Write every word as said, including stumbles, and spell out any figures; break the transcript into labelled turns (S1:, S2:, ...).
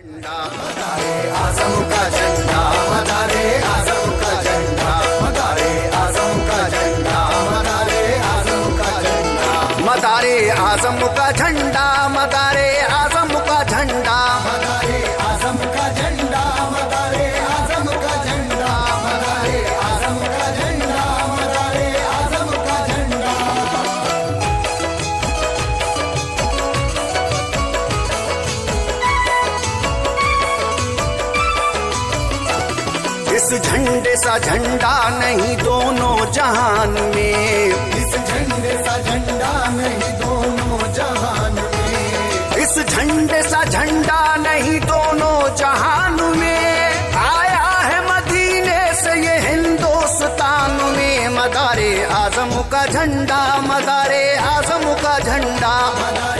S1: मदारे आज़म का झंडा, मदारे आज़म का झंडा, मदारे आज़म का झंडा, मदारे आज़म का झंडा, मदारे आज़म का झंडा, मदारे आज़म का झंडा, मदारे आज़म का झंडा, मदारे आज़म का झंडा, मदारे आज़म का झंडा, मदारे आज़म का झंडा। इस झंडे सा झंडा नहीं दोनों जहान में, इस झंडे सा झंडा नहीं दोनों जहान में, इस झंडे सा झंडा नहीं दोनों जहान में, आया है मदीने से ये हिंदुस्तान में। मदारे आज़म का झंडा, मदारे आज़म का झंडा,